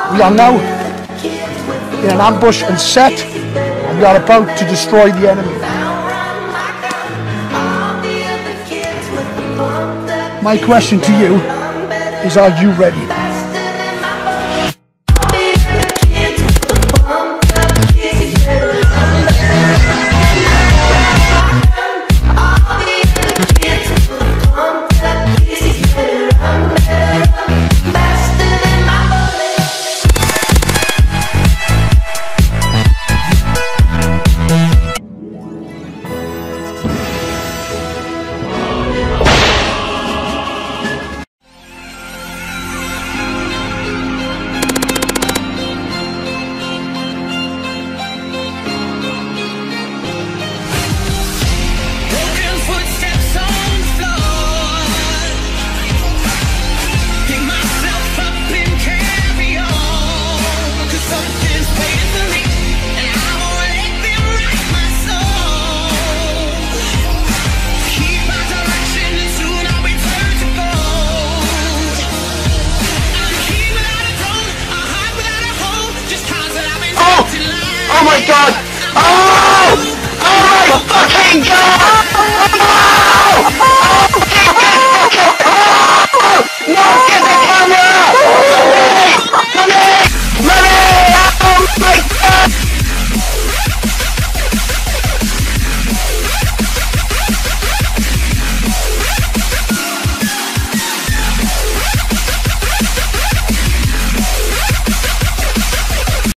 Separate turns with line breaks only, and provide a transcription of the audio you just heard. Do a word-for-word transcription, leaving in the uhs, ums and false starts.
We are now in an ambush and set, and we are about to destroy the enemy. My question to you is, are you ready?